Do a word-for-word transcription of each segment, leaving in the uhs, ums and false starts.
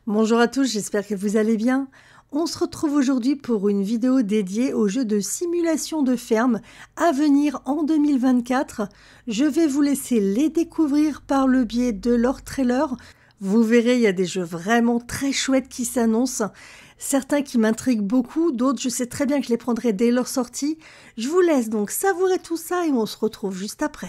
Bonjour à tous, j'espère que vous allez bien. On se retrouve aujourd'hui pour une vidéo dédiée aux jeux de simulation de ferme à venir en deux mille vingt-quatre. Je vais vous laisser les découvrir par le biais de leur trailer. Vous verrez, il y a des jeux vraiment très chouettes qui s'annoncent. Certains qui m'intriguent beaucoup, d'autres je sais très bien que je les prendrai dès leur sortie. Je vous laisse donc savourer tout ça et on se retrouve juste après.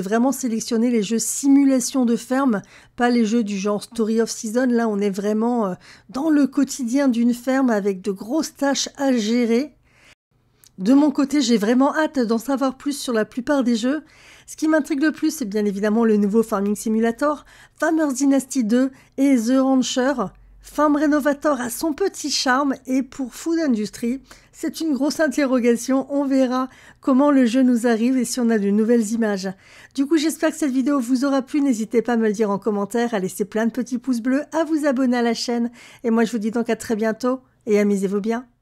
vraiment sélectionné les jeux simulation de ferme, pas les jeux du genre Story of Season. Là, on est vraiment dans le quotidien d'une ferme avec de grosses tâches à gérer. De mon côté, j'ai vraiment hâte d'en savoir plus sur la plupart des jeux. Ce qui m'intrigue le plus, c'est bien évidemment le nouveau Farming Simulator, Farmers Dynasty deux et The Rancher. Farm Renovator a son petit charme et pour Food Industry, c'est une grosse interrogation. On verra comment le jeu nous arrive et si on a de nouvelles images. Du coup, j'espère que cette vidéo vous aura plu. N'hésitez pas à me le dire en commentaire, à laisser plein de petits pouces bleus, à vous abonner à la chaîne. Et moi, je vous dis donc à très bientôt et amusez-vous bien.